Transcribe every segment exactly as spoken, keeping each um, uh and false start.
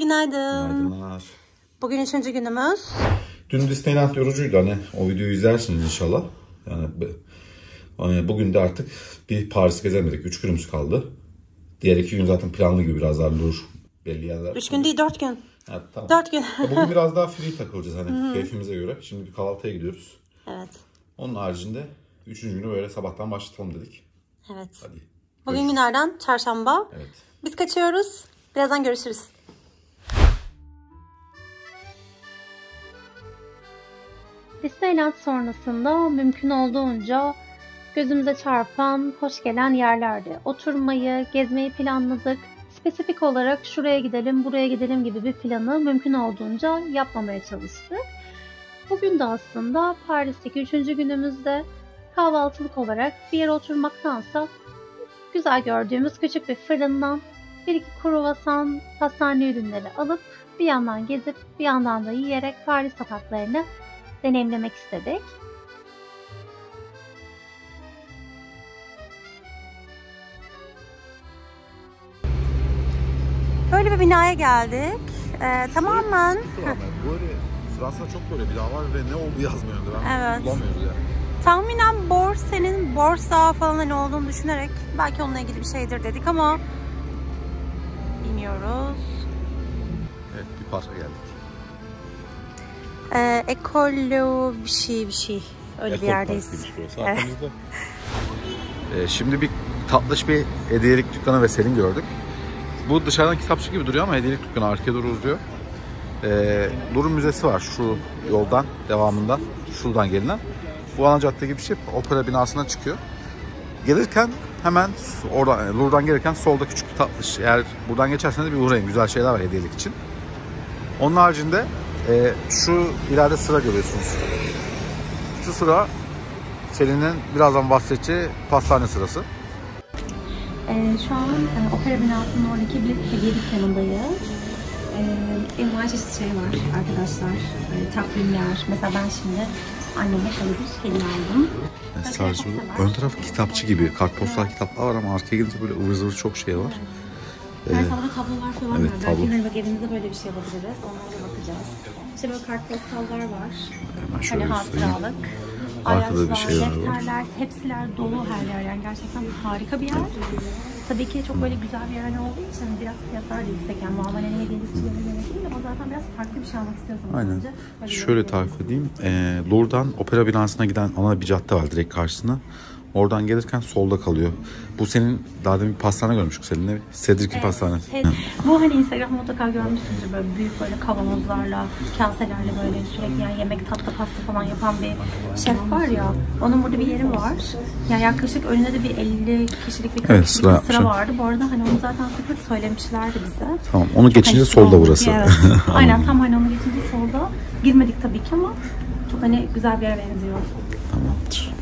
günaydın. Günaydınlar. Bugün üçüncü günümüz. Dün Disneyland yorucuydu, hani o videoyu izlersiniz inşallah. Yani hani bugün de artık bir Paris gezemedik. Üç günümüz kaldı. Diğer iki gün zaten planlı gibi, biraz daha Louvre belli yerler. Üç gün değil, dört gün. Evet, tamam. Dört gün. Bugün biraz daha free takılacağız hani keyfimize göre. Şimdi bir kahvaltıya gidiyoruz. Evet. Onun haricinde üçüncü günü böyle sabahtan başlatalım dedik. Evet. Hadi. Bugün günlerden çarşamba. Evet. Biz kaçıyoruz. Birazdan görüşürüz. Disneyland sonrasında mümkün olduğunca gözümüze çarpan, hoş gelen yerlerde oturmayı, gezmeyi planladık. Spesifik olarak şuraya gidelim, buraya gidelim gibi bir planı mümkün olduğunca yapmamaya çalıştık. Bugün de aslında Paris'teki üçüncü günümüzde kahvaltılık olarak bir yere oturmaktansa güzel gördüğümüz küçük bir fırından bir iki kruvasan, pastane ürünleri alıp bir yandan gezip bir yandan da yiyerek Paris sokaklarını deneyimlemek istedik. Böyle bir binaya geldik. Ee, tamamen... Böyle Fransa'da çok böyle bina var ve ne oldu yazmıyordu. Ben evet. bulamıyoruz yani. Tahminen Borse'nin borsa falan ne olduğunu düşünerek belki onunla ilgili bir şeydir dedik ama bilmiyoruz. Evet, bir parka geldik. Ee, ekolo bir şey bir şey. Öyle Ekol bir yerdeyiz. Evet. ee, şimdi bir tatlış bir hediyelik dükkanı ve Selin gördük. Bu dışarıdan kitapçı gibi duruyor ama hediyelik dükkanı arkaya doğru uzuyor. Ee, Louvre Müzesi var şu yoldan devamında, şuradan gelinen. Bu ana cadde gibi bir şey, opera binasından çıkıyor. Gelirken hemen oradan, yani Louvre'dan gelirken solda küçük bir tatlış. Eğer buradan geçerseniz bir uğrayın, güzel şeyler var hediyelik için. Onun haricinde e, şu ileride sıra görüyorsunuz. Şu sıra Selin'in birazdan bahsedeceği pastane sırası. Ee, şu an e, opera binasının oradaki bir hediye dükkanındayız. Ee, envai çeşit şey var arkadaşlar. Ee, takvimler. Mesela ben şimdi anneme şöyle bir hediye aldım. Yani sadece ön taraf kitapçı gibi. Kartpostal evet. Kitaplar var ama arkaya gelince böyle ıvır zıvır çok şey var. Evet. Ee, sabah tablolar falan evet, var. tablo. Belki hani bak evimizde böyle bir şey yapabiliriz. Onlara bakacağız. İşte böyle kartpostallar var. Hemen şöyle hani hatıralık. Arkada bir şey var. Defterler, tepsiler dolu her yer. Yani gerçekten harika bir yer. Tabii ki çok böyle güzel bir yer olduğu için biraz fiyatlar da yüksek. Yani normal nereye gelip yemek değil ama zaten biraz farklı bir şey almak istiyorsanız aynen. Bence, şöyle tarif edeyim. E, Louvre'dan opera binasına giden ana bir cadde var direkt karşısına. Oradan gelirken solda kalıyor. Bu senin daha demin bir pastane görmüştük seninle. Cedric'in evet, pastanesi. Evet. Bu hani Instagram'da mutlaka görmüşsünüzdür. Böyle büyük böyle kavanozlarla, kaselerle böyle sürekli yani yemek, tatlı, pasta falan yapan bir şef var ya. Onun burada bir yeri var. Yani yaklaşık önünde de bir elli kişilik bir, evet, sıra, bir sıra vardı. Bu arada hani onu zaten sıklık söylemişlerdi bize. Tamam. Onu geçince hani solda burası. Evet. Aynen tam hani onu geçince solda. Girmedik tabii ki ama çok hani güzel bir yere benziyor. Tamamdır.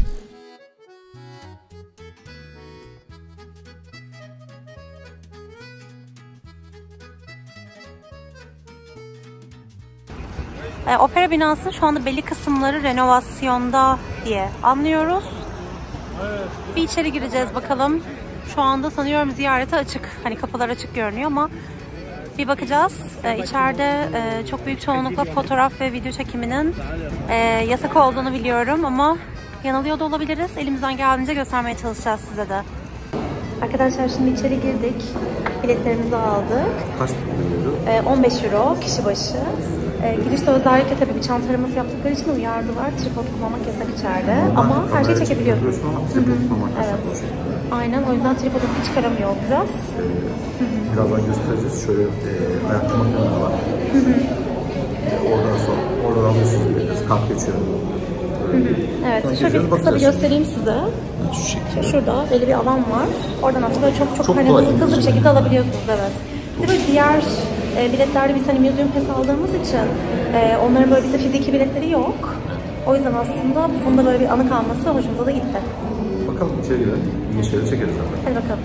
E, opera binasının şu anda belli kısımları renovasyonda diye anlıyoruz. Bir içeri gireceğiz bakalım. Şu anda sanıyorum ziyarete açık. Hani kapılar açık görünüyor ama bir bakacağız. E, içeride e, çok büyük çoğunlukla fotoğraf ve video çekiminin e, yasak olduğunu biliyorum ama yanılıyor da olabiliriz. Elimizden geldiğince göstermeye çalışacağız size de. Arkadaşlar şimdi içeri girdik. Biletlerimizi aldık. Kaç e, on beş euro kişi başı. E, girişte özellikle tabii bir çanta araması yaptıkları için uyardılar. Tripod kullanmak yasak içeride. Ama, ama her şeyi çekebiliyorsunuz. Evet. Aynen. O yüzden tripodu hiç çıkaramıyor biraz. Birazdan göstereceğiz. Şöyle e, ayakta makineler var. E, oradan sonra oradan alıyorsunuz. Kart geçiyor. Hı hı. Evet. Sonra şöyle bir kısa bir göstereyim size. Şu şurada belli bir alan var. Oradan aslında çok çok, çok hani hızlı, hızlı bir şekilde alabiliyorsunuz. Evet. Bir de böyle diğer e, biletlerde biz hani museum pass aldığımız için e, onların böyle bize fiziki biletleri yok. O yüzden aslında bunda böyle bir anı kalması hoşumuza da gitti. Bakalım içeri girelim. İyi şeyleri çekeriz zaten. Hadi bakalım.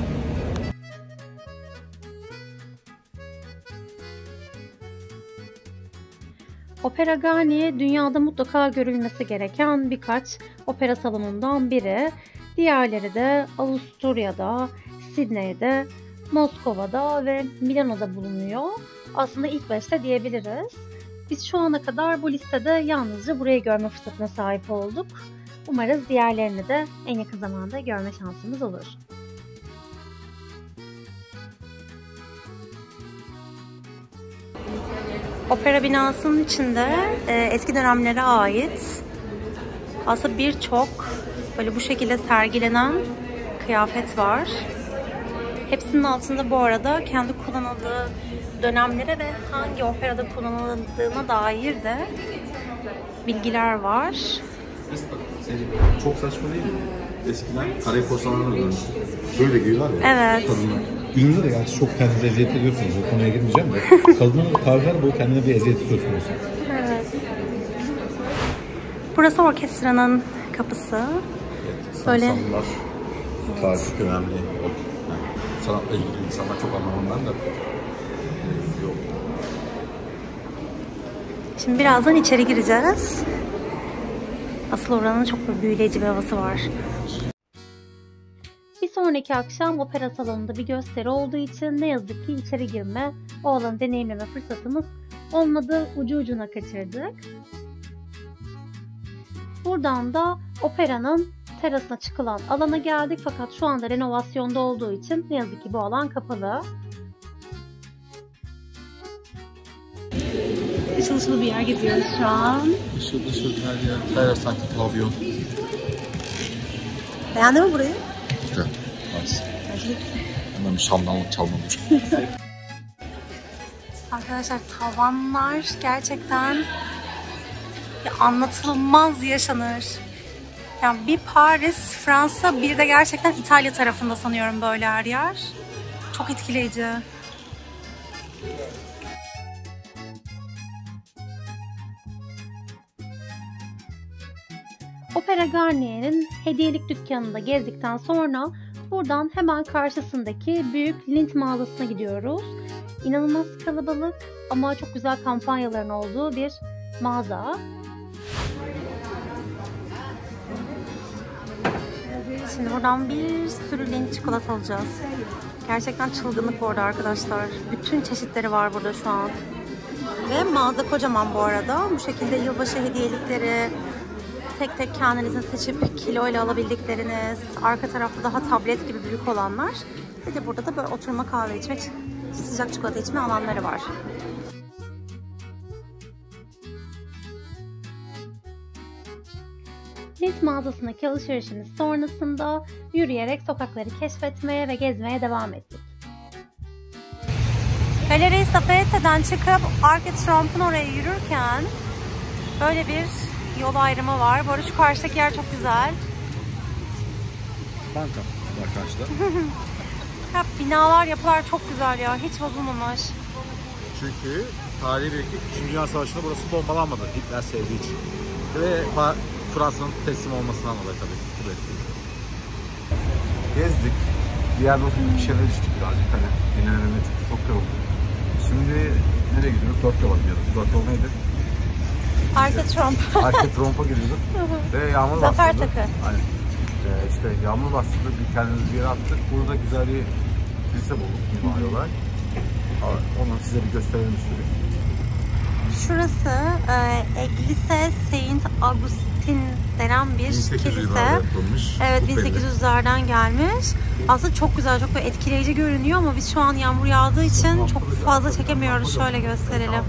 Opera Garnier dünyada mutlaka görülmesi gereken birkaç opera salonundan biri. Diğerleri de Avusturya'da, Sydney'de Moskova'da ve Milano'da bulunuyor. Aslında ilk beşte diyebiliriz. Biz şu ana kadar bu listede yalnızca burayı görme fırsatına sahip olduk. Umarız diğerlerini de en yakın zamanda görme şansımız olur. Opera binasının içinde e, eski dönemlere ait aslında birçok böyle bu şekilde sergilenen kıyafet var. Hepsinin altında bu arada kendi kullanıldığı dönemlere ve hangi operada kullanıldığına dair de bilgiler var. Çok saçma değil mi? Eskiden kare korsanlarla görmüştük. Böyle giyiyorlar ya. Evet. Kadınlar. Günümüzde de gerçi çok kendinize eziyet ediyorsunuz. O konuya girmeyeceğim de. Kadının tarihler boyu kendine bir eziyeti söz konusu. Evet. Burası orkestranın kapısı. Evet, böyle. Sanatlar, tarih çok önemli. Yani sanatla ilgili insanlar çok anlamam da. Yok. Şimdi birazdan içeri gireceğiz. Asıl oranın çok büyüleyici bir havası var. Bir sonraki akşam opera salonunda bir gösteri olduğu için ne yazık ki içeri girme, o alanı deneyimleme fırsatımız olmadı. Ucu ucuna kaçırdık. Buradan da operanın terasına çıkılan alana geldik fakat şu anda renovasyonda olduğu için ne yazık ki bu alan kapalı. Işıl ışıl bir yer geziyoruz şu an. Işıl ışıl her yer. Her yer sanki pavyon. Beğendin mi burayı? Güzel. Nice. Hemen bir şamdanlık çalmamış. Arkadaşlar tavanlar gerçekten ya anlatılmaz yaşanır. Yani bir Paris, Fransa, bir de gerçekten İtalya tarafında sanıyorum böyle her yer. Çok etkileyici. Opera Garnier'in hediyelik dükkanında gezdikten sonra buradan hemen karşısındaki büyük Lindt mağazasına gidiyoruz. İnanılmaz kalabalık ama çok güzel kampanyaların olduğu bir mağaza. Şimdi buradan bir sürü Lindt çikolata alacağız. Gerçekten çılgınlık bu arada arkadaşlar. Bütün çeşitleri var burada şu an. Ve mağaza kocaman bu arada. Bu şekilde yılbaşı hediyelikleri, tek tek kendinizin seçip kiloyla alabildikleriniz, arka tarafta daha tablet gibi büyük olanlar. Bir de burada da böyle oturma kahve içmek, sıcak çikolata içme alanları var. Lindt mağazasındaki alışverişimiz sonrasında yürüyerek sokakları keşfetmeye ve gezmeye devam ettik. Galeri Safarette'den çıkıp Arc de Triomphe'un oraya yürürken böyle bir yol ayrımı var. Bu arada şu karşıdaki yer çok güzel. Banka var karşıda. Ya, binalar, yapılar çok güzel ya. Hiç bozulmamış. Çünkü tarihi bir İkinci Dünya Savaşı'nda burası bombalanmadı. Hitler sevdiği için. Ve Fransa'nın teslim olmasından dolayı tabii. Gezdik. Bir yerde oturduk, bir şeyler içtik birazcık. Hani dinlenememe çünkü çok yoruldu. Şimdi nereye gidiyoruz? Dört yola gidiyoruz. Dört yol neydi? Arc de Triomphe. Arc de Triomphe'a gidiyorduk. Ve yağmur bastırdı. Zafer Takı. Hani, e, işte yağmur bastırdı. Bir kendimizi bir yere attık. Burada güzel bir kilise bulduk mimari olarak. Onu size bir gösterelim istedik. Şurası e, Eglise Saint Augustin denen bir kilise. Evet, bin sekiz yüzlerden gelmiş. Aslında çok güzel, çok etkileyici görünüyor ama biz şu an yağmur yağdığı için çok fazla çekemiyoruz. Şöyle gösterelim.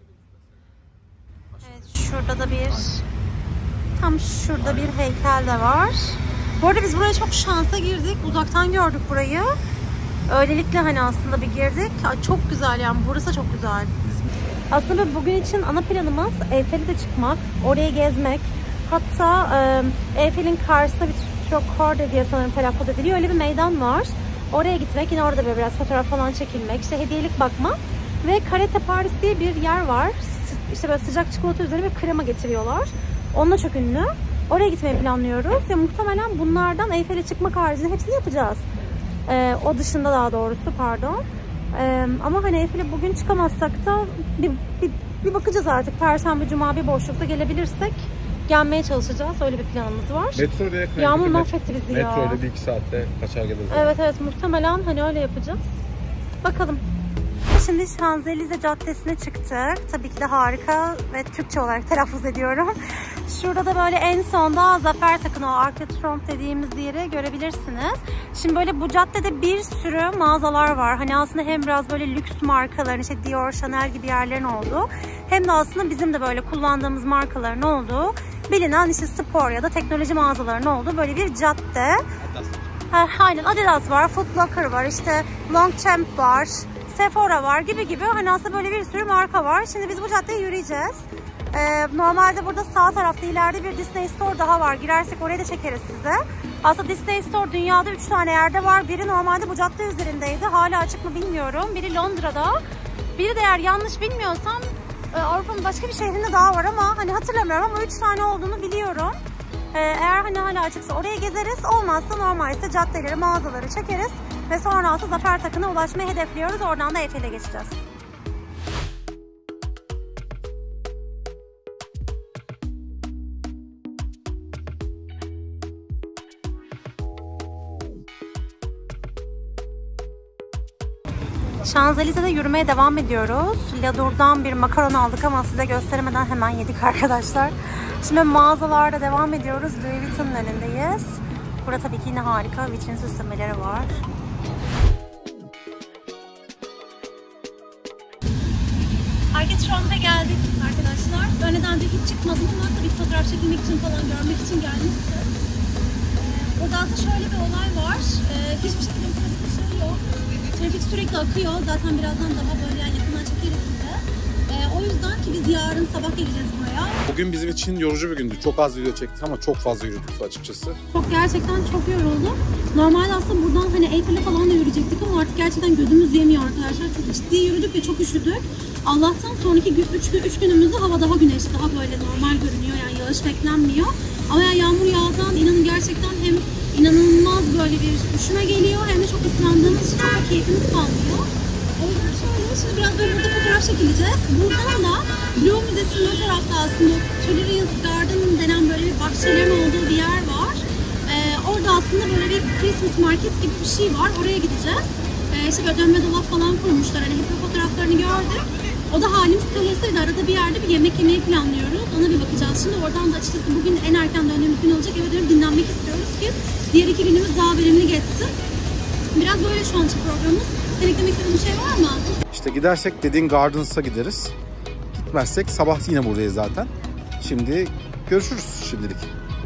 Evet, şurada da bir, tam şurada bir heykel de var. Bu arada biz buraya çok şansa girdik. Uzaktan gördük burayı. Öylelikle hani aslında bir girdik. Çok güzel yani, burası çok güzel. Aslında bugün için ana planımız Eyfel'e de çıkmak, orayı gezmek. Hatta e, Eyfel'in karşısında bir Trocade diye sanırım telaffuz ediliyor. Öyle bir meydan var. Oraya gitmek, yine orada böyle biraz fotoğraf falan çekilmek, işte hediyelik bakmak. Ve Karate Paris diye bir yer var. İşte böyle sıcak çikolata üzerine bir krema getiriyorlar. Onunla çok ünlü. Oraya gitmeyi planlıyoruz. Ve muhtemelen bunlardan Eyfel'e çıkmak haricinde hepsini yapacağız. E, o dışında daha doğrusu pardon. Ee, ama hani Eyfel'e bugün çıkamazsak da bir, bir, bir bakacağız artık. Perşembe, Cuma bir boşlukta gelebilirsek gelmeye çalışacağız. Öyle bir planımız var. Metro ile Yağmur mahvetti bizi ya. Metro ile bir iki saatte kaçar geliriz. Evet evet, muhtemelen hani öyle yapacağız. Bakalım. Şimdi Şanzelize Caddesi'ne çıktık. Tabii ki de harika ve Türkçe olarak telaffuz ediyorum. Şurada da böyle en sonda Zafer Takı'nı, o Arc de Triomphe dediğimiz yeri görebilirsiniz. Şimdi böyle bu caddede bir sürü mağazalar var. Hani aslında hem biraz böyle lüks markaların, işte Dior, Chanel gibi yerlerin olduğu, hem de aslında bizim de böyle kullandığımız markaların olduğu, bilinen işte spor ya da teknoloji mağazalarının olduğu böyle bir cadde. Ha, aynen, Adidas var, Foot Locker var, işte Longchamp var, Sephora var gibi gibi. Hani aslında böyle bir sürü marka var. Şimdi biz bu caddeye yürüyeceğiz. Ee, normalde burada sağ tarafta ileride bir Disney Store daha var. Girersek oraya da çekeriz size. Aslında Disney Store dünyada üç tane yerde var. Biri normalde bu cadde üzerindeydi. Hala açık mı bilmiyorum. Biri Londra'da. Biri de eğer yanlış bilmiyorsam Avrupa'nın başka bir şehrinde daha var ama hani hatırlamıyorum, ama üç tane olduğunu biliyorum. Ee, eğer hani hala açıksa oraya gezeriz. Olmazsa normal ise caddeleri, mağazaları çekeriz. Ve sonra altı Zafer Takı'na ulaşmayı hedefliyoruz. Oradan da Eyfel'e geçeceğiz. Şanzelize'de yürümeye devam ediyoruz. Ladur'dan bir makaron aldık ama size gösteremeden hemen yedik arkadaşlar. Şimdi mağazalarda devam ediyoruz. Louis Vuitton'un önündeyiz. Burada tabii ki yine harika vitrin süslemeleri var. Arc de Triomphe'e geldik arkadaşlar. Önceden de hiç çıkmadım ama tabii fotoğraf çekilmek için falan, görmek için gelmiştim. Ee, orada aslında şöyle bir olay var. Ee, hiçbir şekilde bir şey yok. Trafik sürekli akıyor. Zaten birazdan daha böyle yani yakından çekeriz size. Ee, o yüzden ki biz yarın sabah geleceğiz buraya. Bugün bizim için yorucu bir gündü. Çok az video çektik ama çok fazla yürüdük açıkçası. Çok, gerçekten çok yoruldum. Normalde aslında buradan hani Eyfel'e falan da yürüyecektik ama artık gerçekten gözümüz yemiyor arkadaşlar. Çok ciddi yürüdük ve çok üşüdük. Allah'tan sonraki üç günümüzde hava daha güneşli, daha böyle normal görünüyor. Yani yağış beklenmiyor. Ama yani yağmur yağdan inanın gerçekten hem inanılmaz böyle bir üşüme geliyor hem de çok ıslandığımız için çok keyfimiz kalmıyor. O yüzden şöyle, şimdi biraz böyle burada fotoğraf çekileceğiz. Buradan da Louvre Müzesi'nin o tarafta aslında Tuileries Garden denen böyle bir bahçelerin olduğu bir yer var. Ee, orada aslında böyle bir Christmas market gibi bir şey var. Oraya gideceğiz. Ee, işte böyle dönme dolap falan kurmuşlar. Hani hep fotoğraflarını gördük. O da halimiz kalırsa arada bir yerde bir yemek yemeyi planlıyoruz. Ona bir bakacağız. Şimdi oradan da açıkçası bugün en erken döndüğümüz gün olacak. Eve dönüp dinlenmek istiyoruz ki diğer iki günümüz daha verimli geçsin. Biraz böyle şu anki programımız. Senin eklemek istediğin bir şey var mı? İşte gidersek dediğin Gardens'a gideriz. Gitmezsek sabah yine buradayız zaten. Şimdi görüşürüz şimdilik.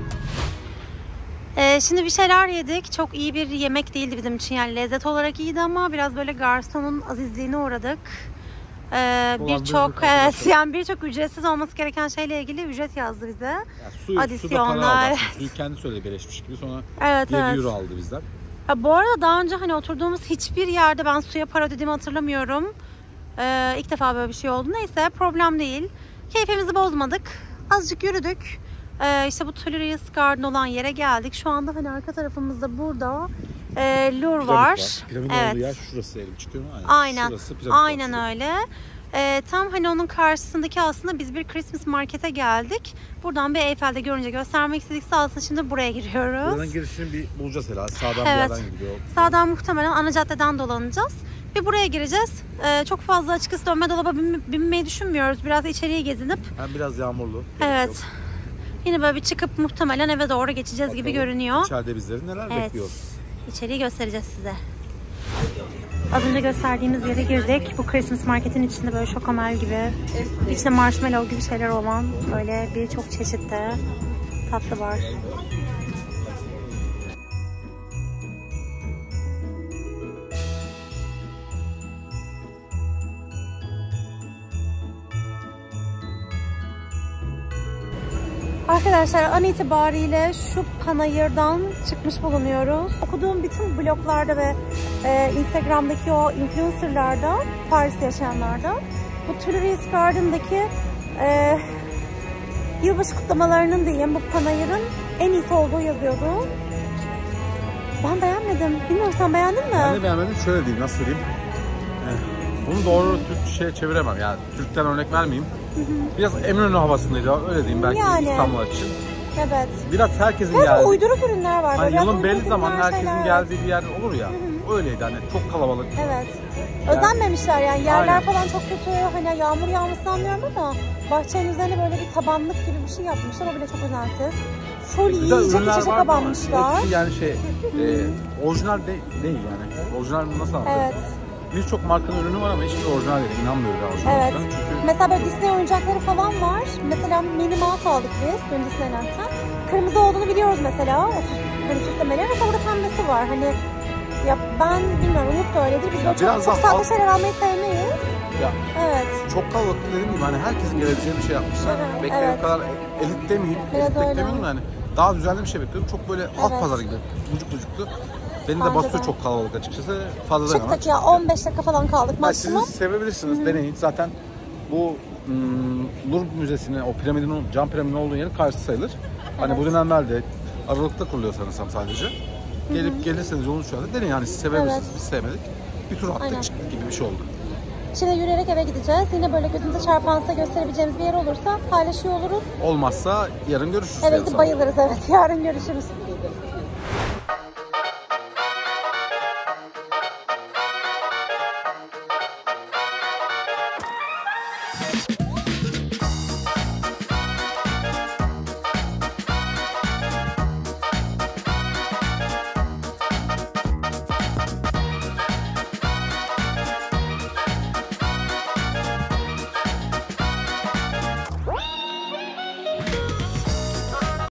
Ee, şimdi bir şeyler yedik. Çok iyi bir yemek değildi bizim için. Yani lezzet olarak iyiydi ama biraz böyle garsonun azizliğine uğradık. Ee, birçok evet, yani birçok ücretsiz olması gereken şeyle ilgili ücret yazdı bize. Yani suyu, adisyonlar. Suyu kendi söyledi beleşmiş gibi, sonra evet, yedi evet. euro aldı bizden. Ya, bu arada daha önce hani oturduğumuz hiçbir yerde ben suya para ödediğimi hatırlamıyorum. Ee, ilk defa böyle bir şey oldu. Neyse, problem değil. Keyfimizi bozmadık. Azıcık yürüdük. Ee, işte bu Tuileries Garden olan yere geldik. Şu anda hani arka tarafımızda burada e, Louvre var. var. Piramit evet. olduğu yer şurası, elim çıkıyor mu? Aynen. Şurası, Aynen öyle. Ee, tam hani onun karşısındaki aslında biz bir Christmas markete geldik. Buradan bir Eyfel'de görünce göstermek istedik. Sağ olsun, şimdi buraya giriyoruz. Buradan girişini bir bulacağız herhalde. Sağdan evet. bir yerden gidiyor. Sağdan muhtemelen ana caddeden dolanacağız. Bir buraya gireceğiz. Ee, çok fazla açıkçası dönme dolaba binmeyi düşünmüyoruz. Biraz içeriye gezinip. Hem biraz yağmurlu. Evet. Yok. Yine böyle bir çıkıp muhtemelen eve doğru geçeceğiz. Bakalım gibi görünüyor. İçeride bizleri neler evet. bekliyor. İçeriği göstereceğiz size. Az önce gösterdiğimiz yere girdik. Bu Christmas marketin içinde böyle şokomel gibi, içinde marshmallow gibi şeyler olan böyle birçok çeşitte tatlı var. Arkadaşlar, an itibariyle şu panayırdan çıkmış bulunuyoruz. Okuduğum bütün bloglarda ve e, Instagram'daki o influencerlarda, Paris'te yaşayanlarda bu Tuileries Garden'daki e, yılbaşı kutlamalarının diyeyim, bu panayırın en iyisi olduğu yazıyordu. Ben beğenmedim. Bilmiyorum, sen beğendin mi? Ben de beğenmedim. Şöyle diyeyim, nasıl diyeyim? Bunu doğru Türkçe'ye çeviremem. Yani Türk'ten örnek vermeyeyim. Hı hı. Biraz Eminönü havasındaydı, öyle diyeyim belki yani, İstanbul için. Evet. Biraz herkesin evet, geldiği. Uyduruk ürünler var. Hani yılın belli zaman herkesin şeyler geldiği bir yer olur ya. Hı hı. Öyleydi hani, çok kalabalık. Evet. Özenmemişler yani. Yerler Aynen. falan çok kötü. Hani yağmur yağmasını anlıyorum ama bahçenin üzerine böyle bir tabanlık gibi bir şey yapmışlar. O bile çok özensiz. Full Güzel yiyecek ürünler içecek var ama abanmışlar. hepsi yani şey, e, orijinal de, değil yani. Orijinal nasıl anlatayım? Evet. Birçok markanın ürünü var ama hiçbir orijinal değil. İnanmıyorum ya orijinal. Evet. Çünkü Mesela böyle Disney oyuncakları falan var. Mesela Minnie Mouse aldık biz dün Disneyland'ten. Kırmızı olduğunu biliyoruz mesela. O süs- hani süslemeleri. Mesela burada pembesi var. Hani ya ben bilmiyorum, Umut da öyledir. Biz böyle çok, biraz çok daha sahte halk- şeyler almayı sevmeyiz. ya, Evet. çok kalabalık dediğim gibi hani herkesin gelebileceği bir şey yapmışlar. Hı hı, Beklediğim evet. kadar elit demeyeyim, Biraz elit öyle. beklemiyorum da hani daha düzenli bir şey bekliyorum. Çok böyle alt Evet. pazarı gibi, bucuk bucuktu. Beni Bence de basıyor de. çok kalabalık açıkçası. Fazla dayanamam. Çıktık ya, on beş dakika falan kaldık Ya siz maksimum. sevebilirsiniz, deneyin. Zaten bu hmm, Louvre Müzesi'nin, o piramidin, cam piramidin olduğu yerin karşısı sayılır. Hani bu dönemlerde Aralık'ta kuruluyor sanırsam sadece. Gelip gelirseniz yolun şu anda deneyin. Yani siz sevebilirsiniz, Evet. biz sevmedik. Bir tur attık, Aynen. çıktık gibi bir şey oldu. Şimdi yürüyerek eve gideceğiz. Yine böyle gözümüze çarpan, size gösterebileceğimiz bir yer olursa paylaşıyor oluruz. Olmazsa yarın görüşürüz. Eve yarın gidip sabah. bayılırız, evet. Yarın görüşürüz.